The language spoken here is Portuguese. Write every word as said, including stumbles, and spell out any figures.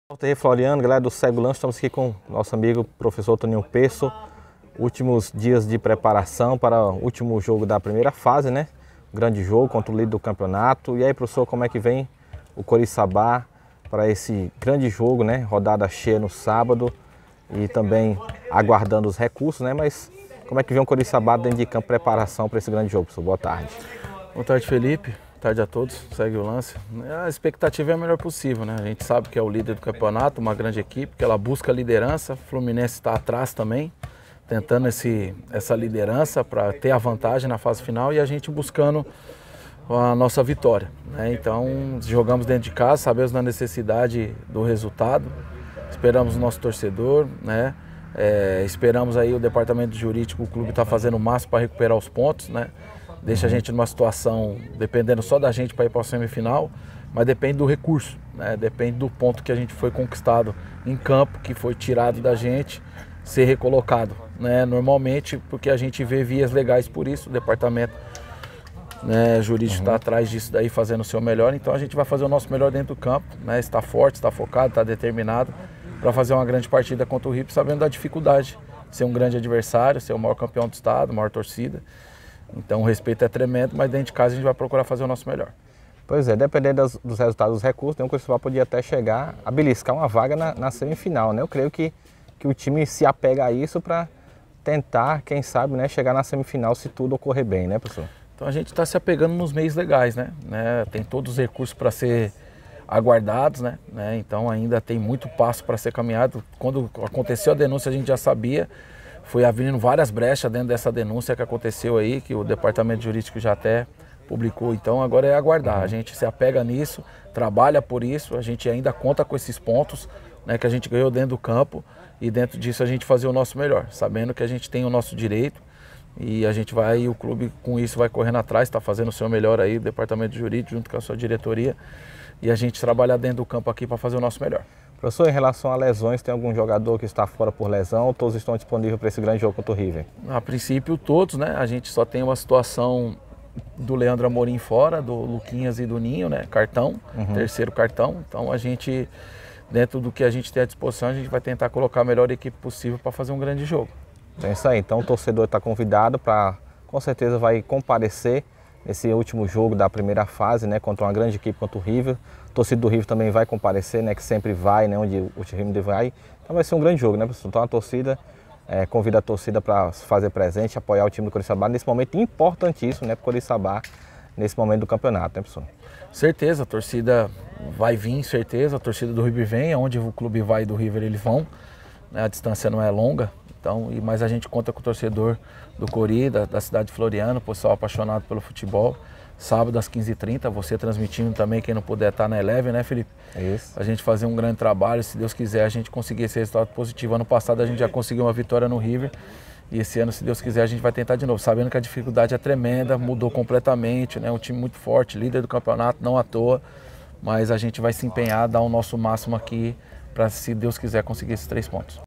Walter Floriano, galera do Cego Lance, estamos aqui com o nosso amigo professor Toninho Pesso. Últimos dias de preparação para o último jogo da primeira fase, né? Grande jogo contra o líder do campeonato. E aí, professor, como é que vem o Coriçaba para esse grande jogo, né? Rodada cheia no sábado e também aguardando os recursos, né? Mas como é que vem o Coriçaba dentro de campo, preparação para esse grande jogo, professor? Boa tarde. Boa tarde, Felipe. Boa tarde a todos. Segue o lance. A expectativa é a melhor possível, né? A gente sabe que é o líder do campeonato, uma grande equipe, que ela busca a liderança. O Fluminense está atrás também, tentando esse, essa liderança para ter a vantagem na fase final e a gente buscando a nossa vitória, né? Então, jogamos dentro de casa, sabemos da necessidade do resultado, esperamos o nosso torcedor, né? É, esperamos aí o departamento jurídico, o clube está fazendo o máximo para recuperar os pontos, né? Deixa a gente numa situação, dependendo só da gente para ir para a semifinal, mas depende do recurso, né? Depende do ponto que a gente foi conquistado em campo, que foi tirado da gente, ser recolocado, né? Normalmente, porque a gente vê vias legais por isso, o departamento, né, jurídico está uhum. atrás disso daí, fazendo o seu melhor, então a gente vai fazer o nosso melhor dentro do campo, né? Está forte, está focado, está determinado para fazer uma grande partida contra o River, sabendo da dificuldade de ser um grande adversário, ser o maior campeão do estado, maior torcida. Então o respeito é tremendo, mas dentro de casa a gente vai procurar fazer o nosso melhor. Pois é, dependendo dos, dos resultados dos recursos, né, o Coriçaba podia até chegar a beliscar uma vaga na, na semifinal, né? Eu creio que, que o time se apega a isso para tentar, quem sabe, né, chegar na semifinal se tudo ocorrer bem, né, professor? Então a gente está se apegando nos meios legais, né? né? Tem todos os recursos para ser aguardados, né? né? Então ainda tem muito passo para ser caminhado. Quando aconteceu a denúncia a gente já sabia. Foi abrindo várias brechas dentro dessa denúncia que aconteceu aí, que o departamento jurídico já até publicou. Então agora é aguardar. A gente se apega nisso, trabalha por isso, a gente ainda conta com esses pontos, né, que a gente ganhou dentro do campo e dentro disso a gente fazer o nosso melhor, sabendo que a gente tem o nosso direito e a gente vai, o clube com isso vai correndo atrás, está fazendo o seu melhor aí, o departamento jurídico junto com a sua diretoria e a gente trabalhar dentro do campo aqui para fazer o nosso melhor. Professor, em relação a lesões, tem algum jogador que está fora por lesão ou todos estão disponíveis para esse grande jogo contra o River? A princípio todos, né? A gente só tem uma situação do Leandro Amorim fora, do Luquinhas e do Ninho, né? Cartão, uhum. terceiro cartão. Então a gente, dentro do que a gente tem à disposição, a gente vai tentar colocar a melhor equipe possível para fazer um grande jogo. É isso aí, então o torcedor está convidado para, com certeza vai comparecer nesse último jogo da primeira fase, né, contra uma grande equipe contra o River. O torcedor do River também vai comparecer, né, que sempre vai, né, onde o time vai. Então vai ser um grande jogo, né, professor? Então a torcida, é, convida a torcida para se fazer presente, apoiar o time do Coriçaba nesse momento importantíssimo, né, para o Coriçaba nesse momento do campeonato, né, professor? Certeza, a torcida vai vir, certeza, a torcida do River vem, aonde o clube vai do River eles vão, né, a distância não é longa. Então, mas a gente conta com o torcedor do Cori, da, da cidade de Floriano, pessoal apaixonado pelo futebol. Sábado às quinze e trinta, você transmitindo também, quem não puder estar na Eleven, né, Felipe? Isso. A gente fazer um grande trabalho, se Deus quiser, a gente conseguir esse resultado positivo. Ano passado a gente já conseguiu uma vitória no River e esse ano, se Deus quiser, a gente vai tentar de novo, sabendo que a dificuldade é tremenda, mudou completamente, né? Um time muito forte, líder do campeonato, não à toa, mas a gente vai se empenhar, dar o nosso máximo aqui para, se Deus quiser, conseguir esses três pontos.